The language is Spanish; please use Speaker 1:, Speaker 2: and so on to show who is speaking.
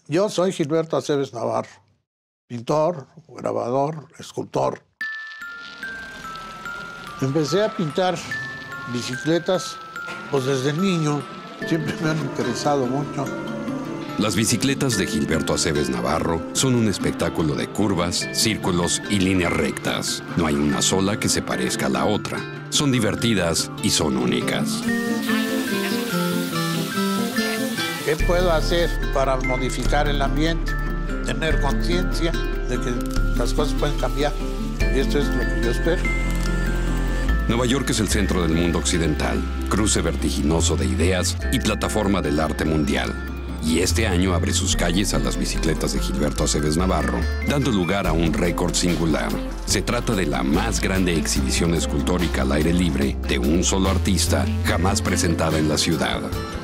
Speaker 1: Yo soy Gilberto Aceves Navarro, pintor, grabador, escultor. Empecé a pintar bicicletas pues desde niño, siempre me han interesado mucho.
Speaker 2: Las bicicletas de Gilberto Aceves Navarro son un espectáculo de curvas, círculos y líneas rectas. No hay una sola que se parezca a la otra. Son divertidas y son únicas.
Speaker 1: ¿Qué puedo hacer para modificar el ambiente? Tener conciencia de que las cosas pueden cambiar. Y esto es lo que yo espero.
Speaker 2: Nueva York es el centro del mundo occidental, cruce vertiginoso de ideas y plataforma del arte mundial. Y este año abre sus calles a las bicicletas de Gilberto Aceves Navarro, dando lugar a un récord singular. Se trata de la más grande exhibición escultórica al aire libre de un solo artista jamás presentada en la ciudad.